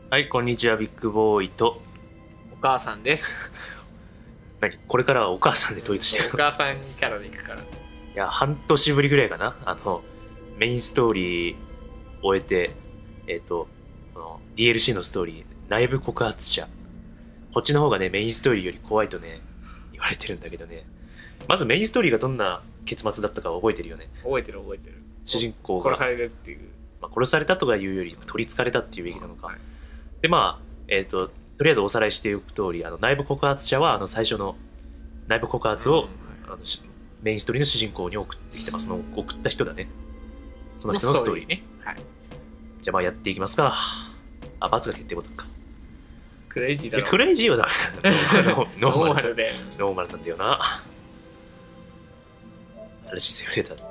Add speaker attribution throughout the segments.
Speaker 1: はい、こんにちは、ビッグボーイと。
Speaker 2: お母さんです。
Speaker 1: 何これからはお母さんで統一してる
Speaker 2: お母さんキャラでいくから。
Speaker 1: いや、半年ぶりぐらいかな。メインストーリー終えて、この DLC のストーリー、内部告発者。こっちの方がね、メインストーリーより怖いとね、言われてるんだけどね。まずメインストーリーがどんな結末だったか覚えてるよね。
Speaker 2: 覚えてる覚えてる。
Speaker 1: 主人公が
Speaker 2: 殺されるっていう。
Speaker 1: 殺されたとかいうより、取り憑かれたっていうべきなのか。
Speaker 2: はい、
Speaker 1: で、とりあえずおさらいしておく通り、内部告発者は、最初の内部告発を、メインストーリーの主人公に送ってきてます。その送った人だね。その人のストーリー。
Speaker 2: ね。はい。
Speaker 1: じゃあやっていきますか。罰が決定ボタンか。
Speaker 2: クレイジーだろ。
Speaker 1: クレイジーはダメなんだ。ノ
Speaker 2: ーマルで。
Speaker 1: ノーマルなんだよな。新しいセーブデータ。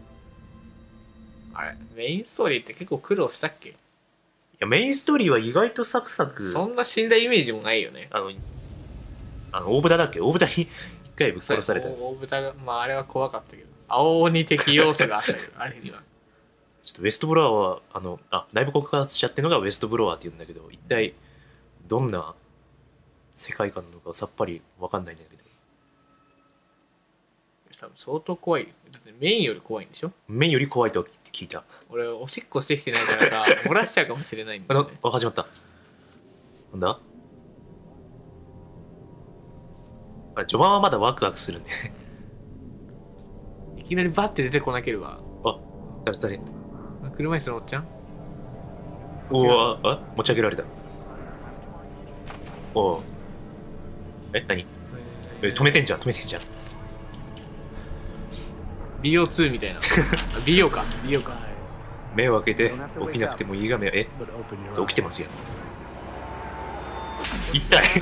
Speaker 2: あれ、メインストーリーって結構苦労したっけ？
Speaker 1: いや、メインストーリーは意外とサクサク。
Speaker 2: そんな死んだイメージもないよね。
Speaker 1: 大豚だっけ？大豚に一回ぶっ殺された。
Speaker 2: 大豚が、あれは怖かったけど。青鬼的要素があったけど、あれには。
Speaker 1: ちょっとウェストブロワーは、内部告発者っていうのがウェストブロワーって言うんだけど、一体どんな世界観なのかさっぱりわかんないんだけど。
Speaker 2: 多分相当怖い。だってメインより怖いんでしょ？
Speaker 1: メインより怖いと聞いた。
Speaker 2: 俺、おしっこしてきてないからさ、漏らしちゃうかもしれないんだよね。
Speaker 1: 始まった。なんだ？序盤はまだワクワクするんで。
Speaker 2: いきなりバッて出てこなければ。
Speaker 1: 誰？
Speaker 2: 車椅子のおっちゃん？
Speaker 1: 持ち上げられた。何？止めてんじゃん。
Speaker 2: BO2 みたいな。美容か。
Speaker 1: 目を開けて起きなくてもいいが目。そう起きてますよ。痛い。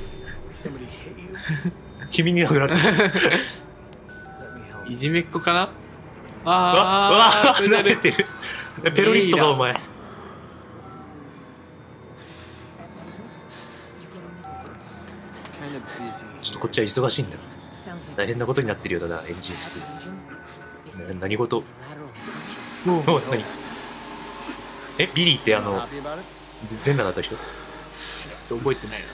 Speaker 1: 君に殴られた。
Speaker 2: いじめっ子かな？
Speaker 1: 慣れてる。ペロリストかお前。ちょっとこっちは忙しいんだ。大変なことになってるようだな、エンジン室。何事？何？ビリーって全裸だった人？
Speaker 2: 覚えてない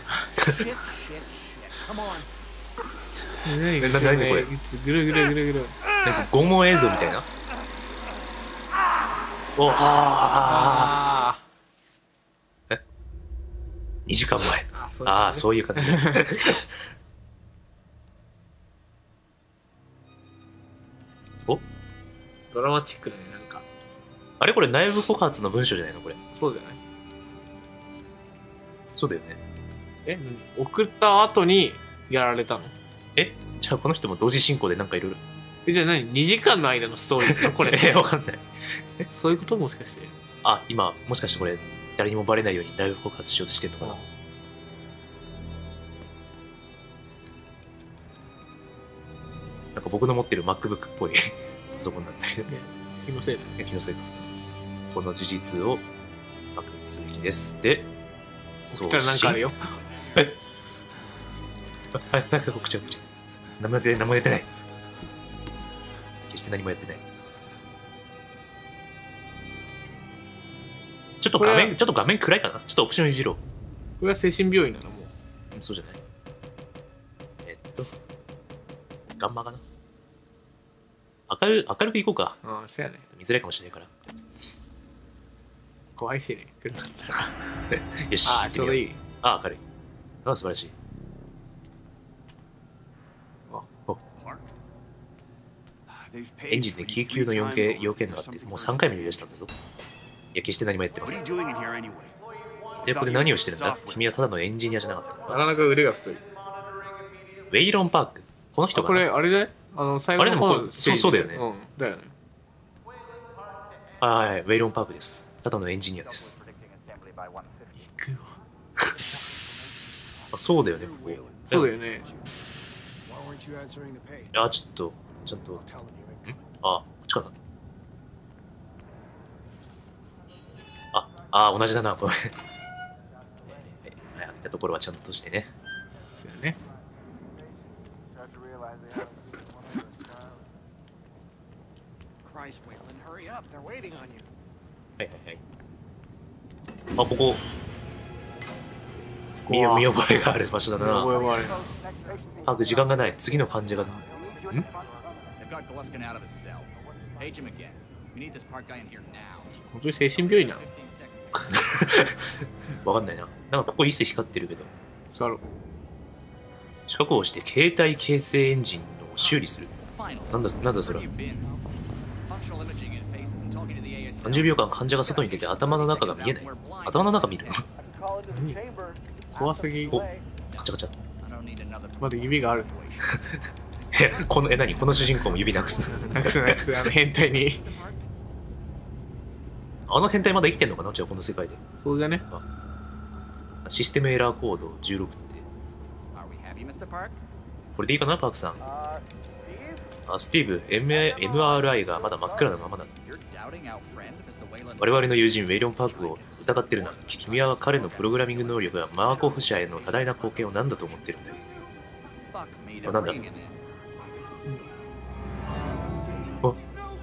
Speaker 2: な。
Speaker 1: 何これ？
Speaker 2: ぐるぐる。
Speaker 1: なんか拷問映像みたいな。2時間前。そういう感じ。
Speaker 2: ドラマチックだね、なんか。
Speaker 1: あれこれ内部告発の文章じゃないのこれ？
Speaker 2: そうじゃない？
Speaker 1: そうだよね。
Speaker 2: 送った後にやられたの？
Speaker 1: じゃあこの人も同時進行でなんかいろいろ。
Speaker 2: じゃあ何？ 2 時間の間のストーリーなのこれ。
Speaker 1: わかんない。
Speaker 2: そういうこともしかして？
Speaker 1: 今、もしかしてこれ、誰にもバレないように内部告発しようとしてんのかな。なんか僕の持ってる MacBook っぽいパソコンなんだけどね。
Speaker 2: 気のせいだね。
Speaker 1: 気のせいか。この事実を確認すべきです。で、
Speaker 2: そしたらなんかあるよ。
Speaker 1: なんか告知。何もやってない。決して何もやってない。ちょっと画面暗いかな。ちょっとオプションいじろう。
Speaker 2: これは精神病院なの？もう
Speaker 1: そうじゃない。ガンマかな。明るくいこうか。
Speaker 2: そうやね。
Speaker 1: 見づらいかもしれないから。
Speaker 2: 怖いしね、来るんだったら。
Speaker 1: よし。
Speaker 2: ちょうどいい。
Speaker 1: 明るい。素晴らしい。エンジンで救急の要件があって、もう3回も言い出したんだぞ。いや、決して何もやってません。で、ここで何をしてるんだ？君はただのエンジニアじゃなかったのか？
Speaker 2: なかなか腕が太い。
Speaker 1: ウェイロン・パーク。この人かな？
Speaker 2: これ、あれだよ。最後の方のステージ。
Speaker 1: そうだよね。
Speaker 2: だよね。
Speaker 1: はい、ウェイロン・パークです。ただのエンジニアです。そうだよね、ここ。
Speaker 2: そうだよね。
Speaker 1: ちょっと、ちゃんと。こっちかな。同じだな、これ。やったところはちゃんとしてね。
Speaker 2: そうだね。
Speaker 1: はい。ここ。 見覚えがある場所だ
Speaker 2: 見覚
Speaker 1: な。
Speaker 2: えもある。
Speaker 1: パーク時間がない。次の患者が。ん
Speaker 3: They've got Gluskin out of his cell. Page him again. We need this Park guy in here now.
Speaker 2: 本当に精神病院なの？
Speaker 3: 15 seconds.
Speaker 1: わかんないな。なんかここ一世光ってるけど。
Speaker 2: そうだろ。
Speaker 1: 近くをして携帯形成エンジンを修理する。
Speaker 3: Finally.
Speaker 1: なんだそれ
Speaker 3: Where
Speaker 1: は。
Speaker 3: you been? Functional imaging in faces and talking to the ASL.
Speaker 1: 30秒間患者が外に出て頭の中が見えない。頭の中見るの
Speaker 2: 怖すぎ。
Speaker 1: お、カチャカチャ。
Speaker 3: I don't need another
Speaker 2: まだ指がある。
Speaker 1: 何この主人公も指なくすの？
Speaker 2: なくすなくす、変態に。
Speaker 1: あの変態まだ生きてんのかな、じゃあこの世界で。
Speaker 2: そうじゃね。
Speaker 1: システムエラーコード16って。
Speaker 3: Are we happy, Mr. Park?
Speaker 1: これでいいかな、パークさん。スティーブ、MRI がまだ真っ暗なままだ。
Speaker 3: You're doubting our friend, Mr. Wayland.
Speaker 1: 我々の友人、ウェイロン・パークを疑ってるな。君は彼のプログラミング能力やマーコフ社への多大な貢献を何だと思ってるんだよ。
Speaker 3: Fuck me, they're
Speaker 1: Nanda.
Speaker 3: bringing him in.
Speaker 1: お、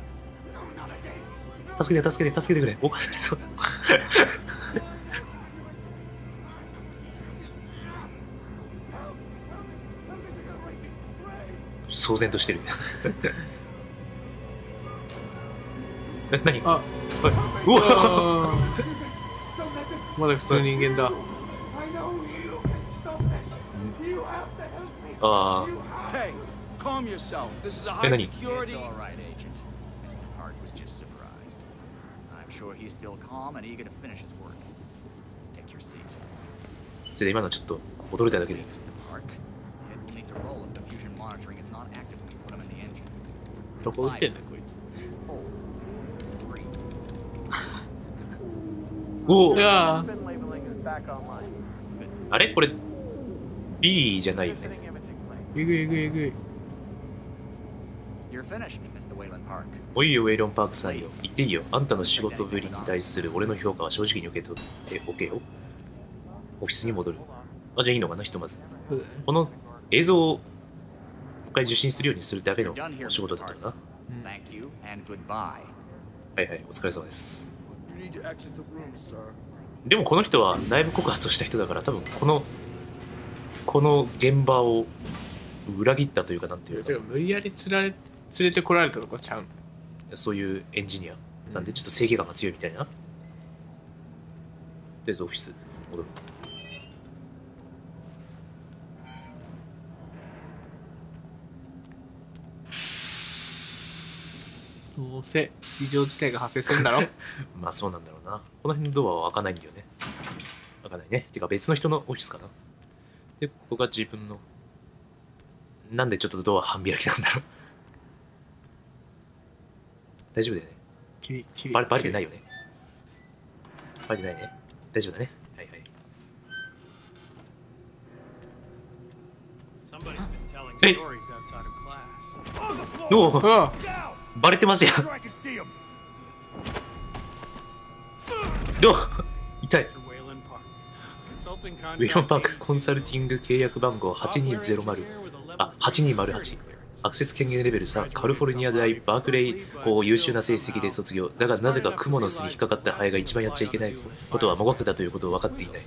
Speaker 1: 助けてくれ。おかしいそう。騒然としてる。何？
Speaker 2: あ、
Speaker 1: うわ
Speaker 2: あーまだ普通人間だ。
Speaker 1: あ
Speaker 4: Hey, calm yourself. This is a high
Speaker 1: Nani?
Speaker 4: security.
Speaker 3: It's all right, Agent. Mr. Park was just surprised. I'm sure he's still calm and eager to finish his work. Take your seat.
Speaker 1: それで今のちょっと驚いただけで。
Speaker 3: Mr. Park, Head will need to roll if the fusion monitoring is not active when you put him in the engine.
Speaker 2: どこ打ってんだよこいつ。
Speaker 3: Four, three.
Speaker 1: おお、
Speaker 2: いや
Speaker 1: あれこれビリーじゃないよね。
Speaker 2: ー、えぐいえぐいえぐい。
Speaker 3: You're finished, Mr. Wayland Park.
Speaker 1: おいよ、ウェイロン・パークさんよ。言っていいよ。あんたの仕事ぶりに対する俺の評価は正直に受け取っておけよ。オフィスに戻る。あ、じゃあいいのかな、ひとまず。
Speaker 2: そうだね。
Speaker 1: この映像をもう一回受信するようにするだけのお仕事だったかな。
Speaker 3: Thank you and goodbye.
Speaker 1: はいはい、お疲れ様です。
Speaker 4: You need to exit the room, sir.
Speaker 1: でもこの人は内部告発をした人だから、多分この現場を裏切ったというか、なんていうか、
Speaker 2: てか無理やり連れてこられたとかちゃう。
Speaker 1: そういうエンジニアさんでちょっと正義感が強いみたいな。とりあえずオフィス戻る。
Speaker 2: どうせ異常事態が発生するんだろ。
Speaker 1: まあそうなんだろうな。この辺のドアは開かないんだよね。開かないね。てか別の人のオフィスかな。で、ここが自分の。なんでちょっとドア半開きなんだろう。大丈夫だよね。
Speaker 2: キリ
Speaker 1: バレてないよね。バレてないね。大丈夫だね。はいはい。
Speaker 4: Somebody's been telling
Speaker 1: Hey.
Speaker 4: stories outside of class.
Speaker 1: おお、
Speaker 2: あ
Speaker 1: バレてますやん。
Speaker 4: So I can see him.
Speaker 1: どう痛い。
Speaker 4: Mr. Wayland Park. Consulting
Speaker 1: ウェイロンパーク
Speaker 4: contract
Speaker 1: コンサルティング契約番号8208。あ、8208。アクセス権限レベル3、カリフォルニア大バークレイ校優秀な成績で卒業。だがなぜかクモの巣に引っかかったハエが一番やっちゃいけないことはもがくだということを分かっていない。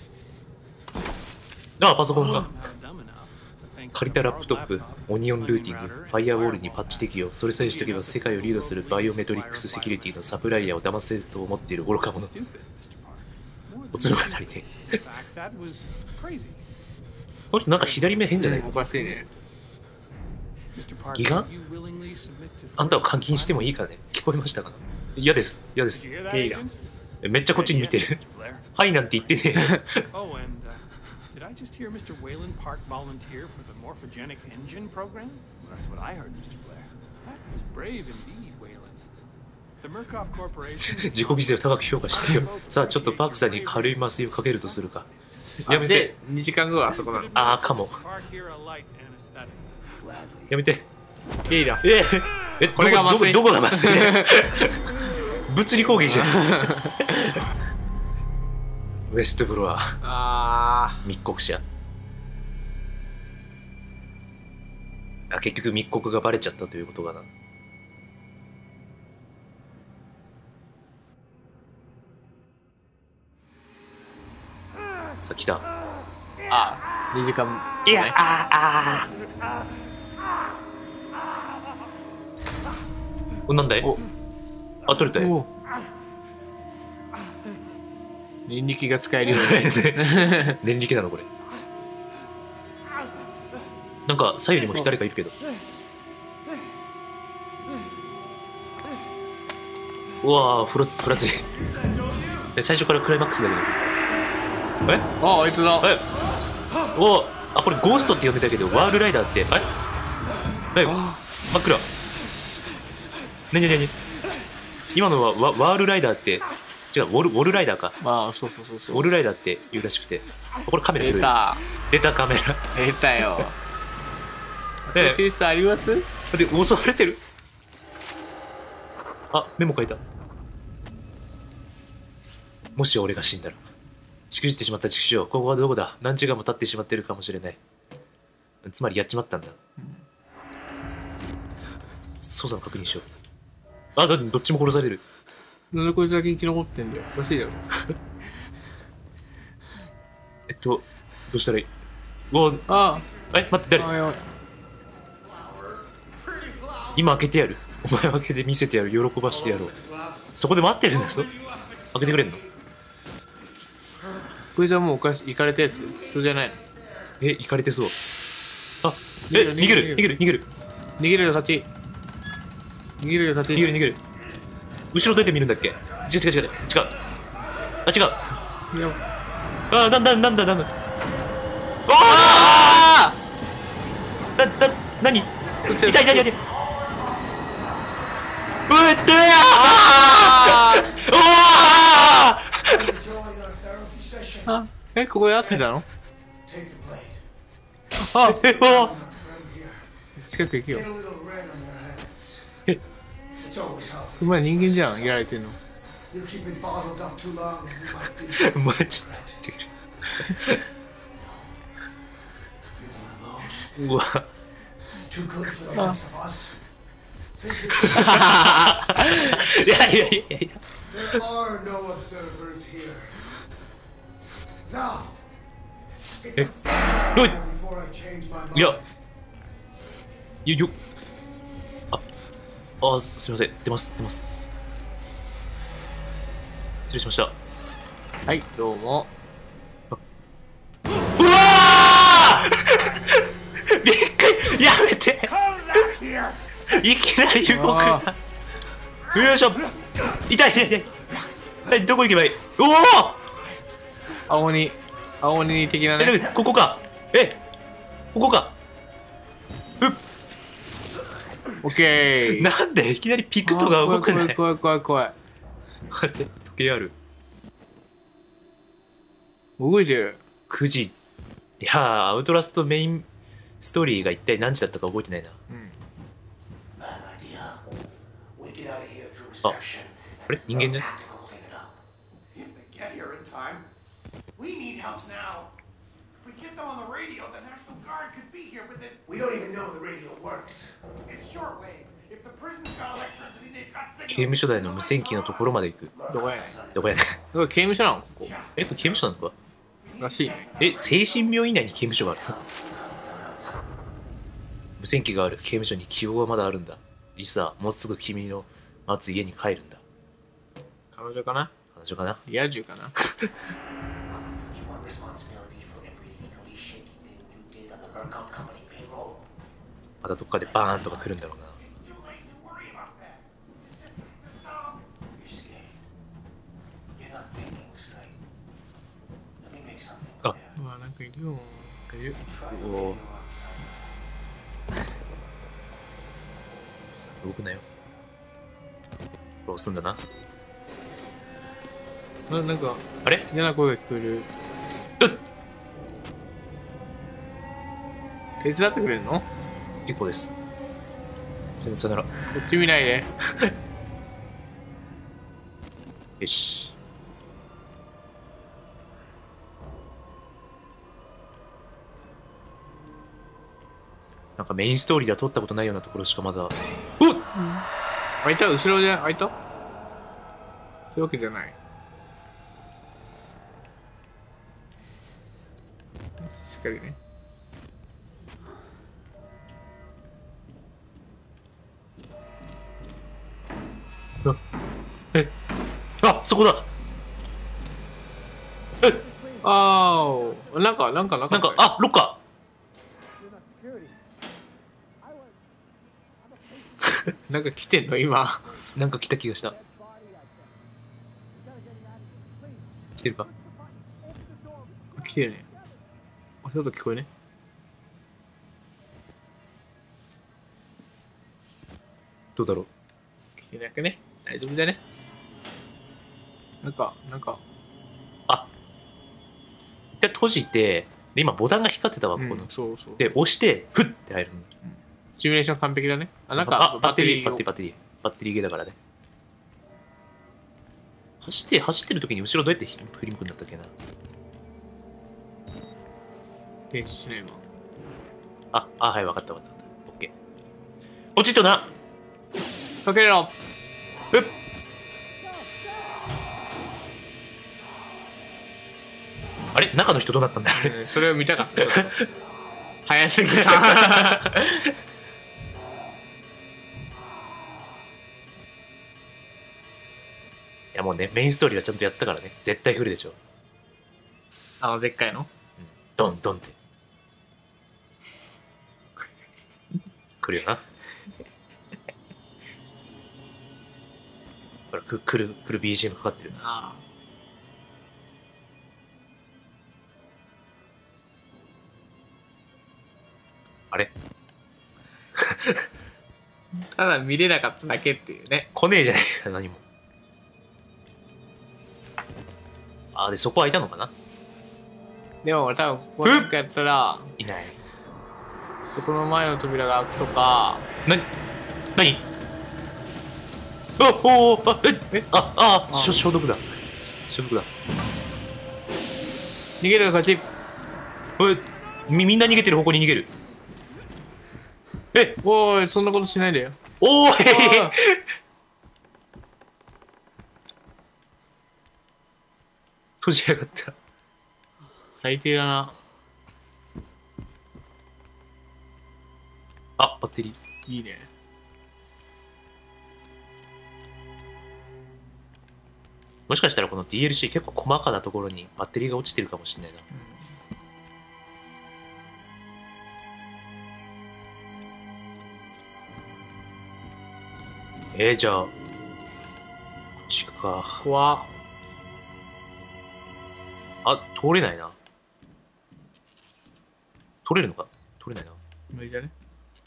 Speaker 1: あ、パソコンが。
Speaker 4: Not dumb enough to think
Speaker 1: 借りたラップトップ、オニオンルーティング、ファイアウォールにパッチ適用、それさえしとけば世界をリードするバイオメトリックスセキュリティのサプライヤーを騙せると思っている愚か者。
Speaker 4: stupid, Mr. Park. More
Speaker 1: おつろが足りねえ。
Speaker 4: In fact, that was crazy.
Speaker 1: これなんか左目変じゃない
Speaker 2: おかしいね。
Speaker 4: Mr. Park,
Speaker 1: ギガ
Speaker 4: you willingly submit to
Speaker 1: あんたは監禁してもいいからね。聞こえましたかな。嫌です。嫌で
Speaker 4: Did
Speaker 1: す。
Speaker 4: you hear that,
Speaker 2: ゲイだ。
Speaker 4: Agent?
Speaker 1: めっちゃこっちに見てる。
Speaker 4: Mr. Blair.
Speaker 1: はいなんて言ってねえよ。
Speaker 4: Oh, and did I just hear Mr. Wayland Park volunteer for the morphogenic engine program? That's what I heard, Mr. Blair. That was brave indeed, Wayland. The Murkoff Corporation.
Speaker 1: 自己犠牲を高く評価してよ。さあ、ちょっとパークさんに軽い麻酔をかけるとするか。やめて。
Speaker 2: で、2時間後はあそこなの。
Speaker 1: あー、かも。
Speaker 4: Park here a light anesthetic. Gladly.
Speaker 1: やめて。
Speaker 2: ゲイだ。
Speaker 1: こ
Speaker 2: これが麻酔
Speaker 1: どこが麻酔物理攻撃じゃん。ウェストブロア、
Speaker 2: あ
Speaker 1: 密告者。あ、結局密告がバレちゃったということかな。さあ、来た。
Speaker 2: あ、2時間、ね。
Speaker 1: いや、お、なんだい？
Speaker 2: お
Speaker 1: あ、取れたよ。
Speaker 2: お人力が使えるように。
Speaker 1: 念力なのこれ。なんか左右にも誰かいるけど。うわー、ふらつい。最初からクライマックスだけど。
Speaker 2: あ、あいつだ。
Speaker 1: おあ、これゴーストって呼んでたけど、ワールライダーって、真っ暗。ね今のはワールライダーって、違う、ウォルライダーか。
Speaker 2: まあ、そう。
Speaker 1: ウォルライダーって言うらしくて。これカメラ
Speaker 2: 出た。
Speaker 1: 出たカメラ。
Speaker 2: 出たよ。私さあります？
Speaker 1: で、襲われてる。あ、メモ書いた。もし俺が死んだら、しくじってしまった畜生、ここはどこだ？何時間も経ってしまってるかもしれない。つまりやっちまったんだ。操作の確認しよう。あ、どっちも殺される。
Speaker 2: なんでこいつだけ生き残ってんだよ。おかしいだろ。
Speaker 1: どうしたらいい？うわ、待って、誰？
Speaker 2: やばい。
Speaker 1: 今開けてやる。お前開けて見せてやる。喜ばしてやろう。そこで待ってるんだぞ。開けてくれんの？
Speaker 2: こいつはもう行かれたやつ？そうじゃないの？
Speaker 1: 行かれてそう。あ、
Speaker 2: 逃
Speaker 1: 逃げる。
Speaker 2: 逃げるよ勝ち。逃げる。
Speaker 1: 後ろどうやって見るんだっけ？違う。あ、違う。
Speaker 2: いや
Speaker 1: あ、なんだ。
Speaker 2: あ
Speaker 1: 何？
Speaker 2: こっ
Speaker 1: 痛い。うえってや
Speaker 2: あ、ここで合ってたの？近く行くよ。お前人間じゃん、やられてんの。
Speaker 1: お前ちょっと待ってくれ。うわ。いや。
Speaker 5: There are no observers here. Now, it's before I change my mind.
Speaker 1: すいません。出ます。失礼しました。
Speaker 2: はい、どうも。
Speaker 1: うわーびっくりやめていきなり動くな。よいしょ。痛い。どこ行けばいい？おお
Speaker 2: 青鬼的なね。
Speaker 1: ここか。ここか。
Speaker 2: オッケー。
Speaker 1: なんでいきなりピクトが動くね。
Speaker 2: 怖い。
Speaker 1: 待って、時計ある。
Speaker 2: 動いてる。
Speaker 1: 9時。いやー、アウトラストメインストーリーが一体何時だったか覚えてないな。あ、これ人間じゃない？
Speaker 4: We need help now. If we get them on the radio, the National Guard could be here within.
Speaker 5: We don't even know the radio works.
Speaker 4: It's shortwave. If the prison's got electricity, they've got signal.
Speaker 1: 刑務所内の無線機のところまで行く。
Speaker 2: どこやねん。
Speaker 1: どこやねん。
Speaker 2: これ刑務所なのここ。
Speaker 1: これ刑務所なのから
Speaker 2: しいね。
Speaker 1: 精神病院内に刑務所があるの？無線機がある刑務所に希望がまだあるんだ。リサ、もうすぐ君の待つ家に帰るんだ。
Speaker 2: 彼女かな？リア充かな？
Speaker 1: またどっかでバーンとか来るんだろうな。あ、
Speaker 2: うわ、なんかいるよ。
Speaker 1: おお。動くなよ。これ押すんだな。
Speaker 2: なんか
Speaker 1: あれ？
Speaker 2: 嫌な声が聞こえる。手伝ってくれるの？
Speaker 1: 結構です。さよなら。
Speaker 2: こっち見ないで。
Speaker 1: よし。なんかメインストーリーでは撮ったことないようなところしかまだ。
Speaker 2: 開いた？後ろで開いた？そういうわけじゃない。 光ね。
Speaker 1: あ、そこだ。
Speaker 2: ああ、なんか
Speaker 1: なんか、あ、ロッカ
Speaker 2: なんか来てんの今。
Speaker 1: ー。なんか来た気がした。来てるか？
Speaker 2: 来てるね。ちょっと聞こえね。
Speaker 1: どうだろう。
Speaker 2: 来てなくね。大丈夫だね。なんか、
Speaker 1: あ、一回閉じて、で、今ボタンが光ってたわ、ここの。
Speaker 2: そうそう。
Speaker 1: で、押して、フッて入るんだ。
Speaker 2: シミュレーション完璧だね。あ、なんか
Speaker 1: あ、バッテリー、
Speaker 2: を
Speaker 1: バッテリーゲーだからね。走ってる時に後ろどうやって振り向くんだったっけな。
Speaker 2: 停止しないわ。
Speaker 1: はい、わかった。オッケー。ポチッとな。
Speaker 2: かけろ。
Speaker 1: えっ。あれ、中の人どうなったんだ。
Speaker 2: それを見たかった。ちょっと早すぎた。
Speaker 1: いやもうね、メインストーリーはちゃんとやったからね。絶対来るでしょ。
Speaker 2: でっかいの。
Speaker 1: ドンドンって。来るよな。ほら、来る BGM かかってるな。
Speaker 2: あ
Speaker 1: あれ
Speaker 2: ただ見れなかっただけっていうね。
Speaker 1: 来ねえじゃねえか、何も。で、そこ開いたのかな。
Speaker 2: でも俺多分ここなんかやったら、
Speaker 1: いない。
Speaker 2: そこの前の扉が開くとか。
Speaker 1: 何消毒だ。
Speaker 2: 逃げるが勝ち。
Speaker 1: みんな逃げてる方向に逃げる。
Speaker 2: おい、そんなことしないでよ。
Speaker 1: おーい閉じやがった。
Speaker 2: 最低だな。
Speaker 1: バッテリー。
Speaker 2: いいね。
Speaker 1: もしかしたらこの DLC 結構細かなところにバッテリーが落ちてるかもしれないな。じゃあ、こっち行くか。
Speaker 2: 怖っ。
Speaker 1: 通れないな。通れるのか？通れないな。
Speaker 2: 無理だね。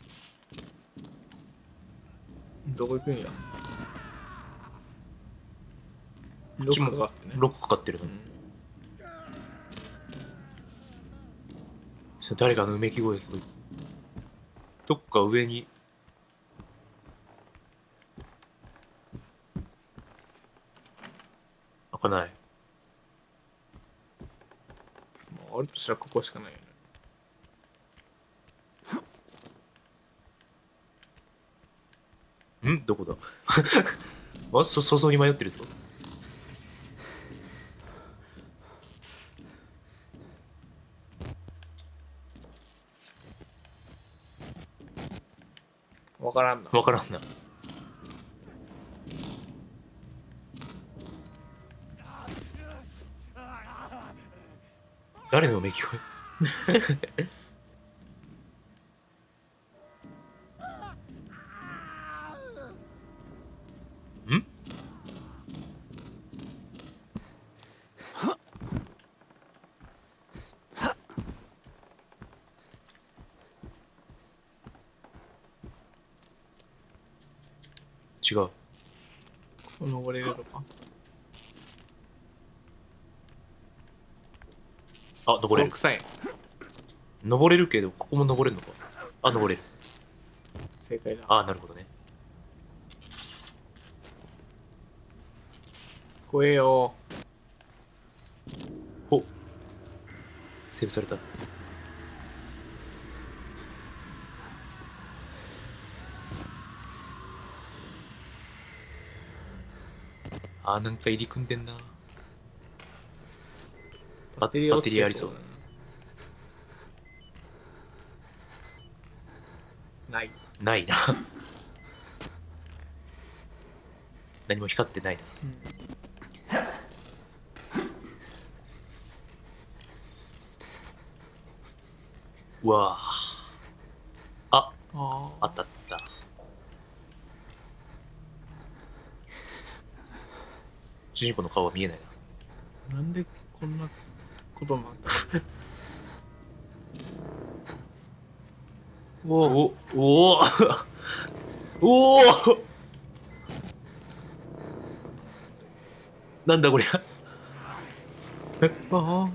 Speaker 2: どこ行くんや。
Speaker 1: こっちも
Speaker 2: ロックかかってね。
Speaker 1: ロックかかってるの。誰かのうめき声が聞こえる。どっか上に。開かない。
Speaker 2: もうあるとしたらここしかないよね。
Speaker 1: どこだまず早々に迷ってるぞ。
Speaker 2: わからんな。
Speaker 1: わからんな。誰のうめき声違う。
Speaker 2: 登れるとか。
Speaker 1: 登れる。
Speaker 2: 臭い。
Speaker 1: 登れるけど、ここも登れるのか。登れる。
Speaker 2: 正解だ。
Speaker 1: なるほどね。
Speaker 2: 怖えよ。
Speaker 1: セーブされた。なんか入り組んでんな。バッテリーありそう。
Speaker 2: ない。
Speaker 1: ないな。何も光ってないな。うわあ。あ、あったあった。主人公の顔は見えないな。
Speaker 2: なんでこんなことになったの？お
Speaker 1: おおおおなんだこりゃ。
Speaker 2: あ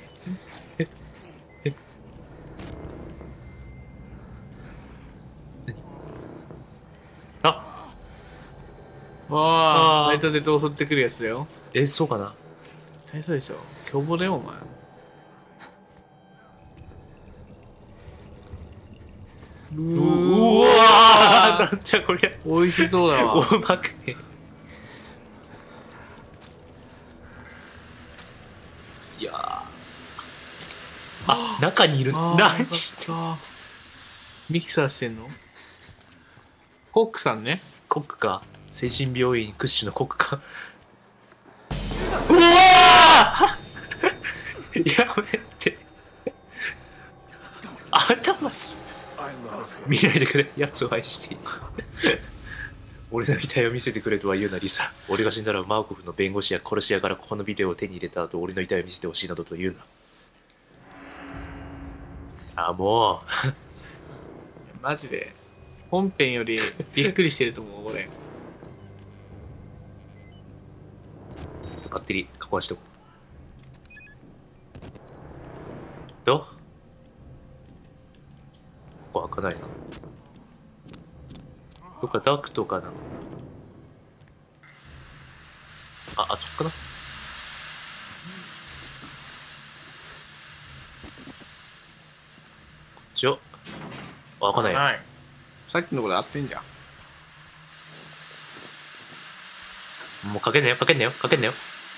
Speaker 1: あ、
Speaker 2: あ、ライトで襲ってくるやつだよ。
Speaker 1: そうかな。
Speaker 2: 大そうでしょ。凶暴だよ、お前。
Speaker 1: うわーなんじゃこりゃ。
Speaker 2: 美味しそうだわ。
Speaker 1: うまくね。いやー。あ、中にいる。何してんの？
Speaker 2: ミキサーしてんの？コックさんね。
Speaker 1: コックか。精神病院屈指のコックか。うわーやめて。頭見ないでくれ。奴を愛している。俺の遺体を見せてくれとは言うなリサ。俺が死んだらマーコフの弁護士や殺し屋からこのビデオを手に入れた後俺の遺体を見せてほしいなどと言うな。あ、もう。
Speaker 2: マジで。本編よりびっくりしてると思う、俺。
Speaker 1: ちょっとバッテリー確認しとこう。どここ開かないな。どっかダクトかな。あそこかな。こっちを。開かないよ。
Speaker 2: はい。さっきのこと合ってんじゃん。
Speaker 1: もうかけんなよ、かけんなよ、かけんなよ。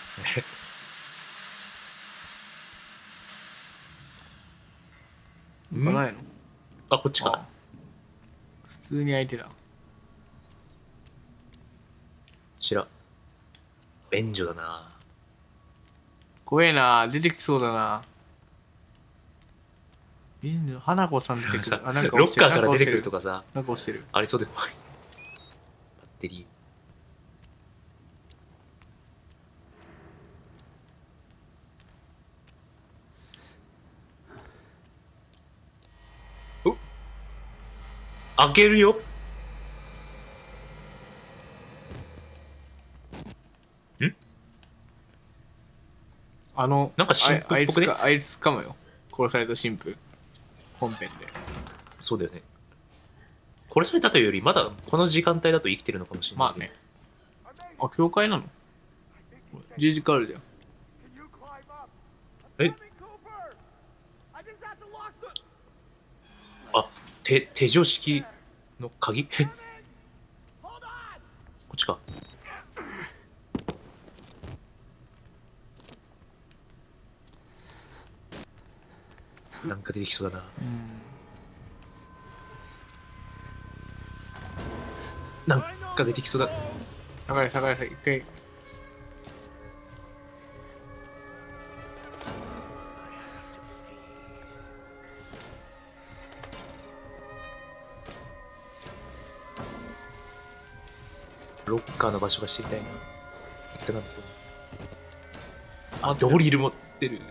Speaker 2: 開かないの？
Speaker 1: あ、こっちかな。
Speaker 2: 普通に開いてた。
Speaker 1: こちら。便所だな。
Speaker 2: 怖えな、出てきそうだな。花子さん出てく
Speaker 1: さ
Speaker 2: る。あ、なんか
Speaker 1: ロッ
Speaker 2: 押してる。
Speaker 1: カーから出てくるとかさ、
Speaker 2: なんか押してる。
Speaker 1: ありそうで怖い。バッテリー。開けるよ。なんか神父っぽくね。
Speaker 2: あいつかもよ。殺された神父。本編で。
Speaker 1: そうだよね。殺されたというより、まだこの時間帯だと生きてるのかもしれない。
Speaker 2: まあね。あ、教会なの？十字架あるじゃん。
Speaker 1: あ、手錠式の鍵こっちか。なんか出てきそうだな。なんか出てきそうだ。
Speaker 2: 下がれ、一回。
Speaker 1: ロッカーの場所が知りたいな。一体なんだこれ。あ、ドリル持ってる。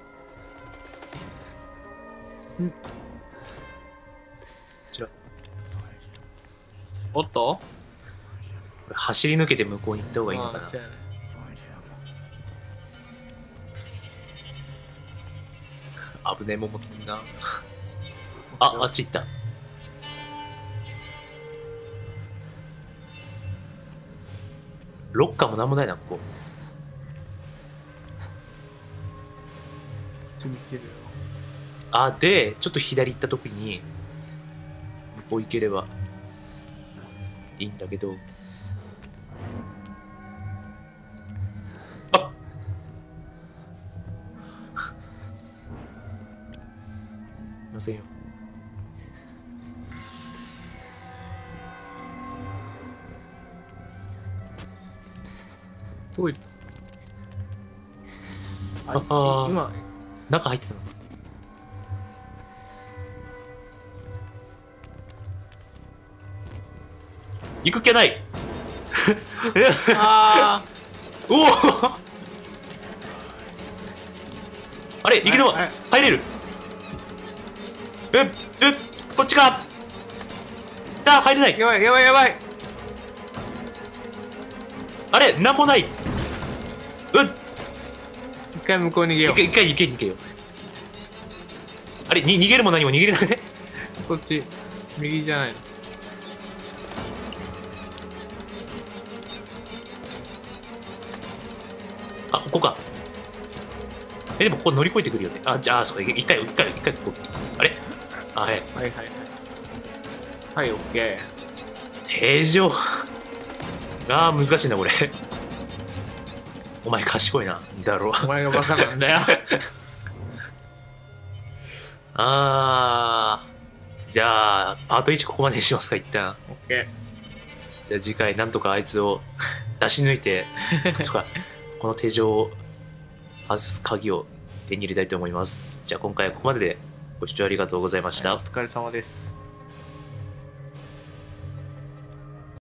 Speaker 1: こちら。
Speaker 2: おっと？
Speaker 1: これ走り抜けて向こうに行った方がいいのかな。
Speaker 2: そうやね。
Speaker 1: 危ねえもん持ってるな。あっち行った。ロッカーもなんもないな、ここ。
Speaker 2: ちょっと見てるよ。
Speaker 1: で、ちょっと左行った時に、向こう行ければいいんだけど。あいませんよ。
Speaker 2: どこ行った？あ
Speaker 1: あー
Speaker 2: 今、
Speaker 1: 中入ってたの？行くっきゃない
Speaker 2: あ
Speaker 1: おおあれ行きの
Speaker 2: はいはい
Speaker 1: 入れるこっちか入れない
Speaker 2: ー、やばいやばいやばい。
Speaker 1: あれなんもない
Speaker 2: 一回向こう逃げよう。
Speaker 1: 一回逃げようあれ逃げるも何も逃げれなくね
Speaker 2: こっち、右じゃないの。
Speaker 1: あここかでもここ乗り越えてくるよねじゃあそう一回ここあれはい
Speaker 2: はいはいはい。はい、オッケ
Speaker 1: 定常難しいなこれお前賢いなだろ
Speaker 2: ー。お前がバカなんだよ。
Speaker 1: じゃあパート1ここまでにしますか一旦
Speaker 2: オッケ
Speaker 1: じゃあ次回なんとかあいつを出し抜いてとかこの手錠を外す鍵を手に入れたいと思います。じゃあ今回はここまででご視聴ありがとうございまし
Speaker 2: ー。
Speaker 1: た。
Speaker 2: お疲れ様です。